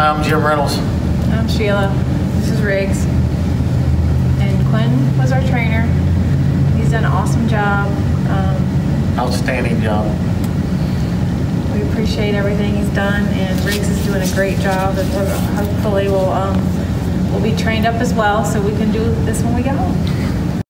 I'm Jim Reynolds. I'm Sheila. This is Riggs. And Quinn was our trainer. He's done an awesome job. Outstanding job. We appreciate everything he's done, and Riggs is doing a great job, and hopefully we'll be trained up as well so we can do this when we get home.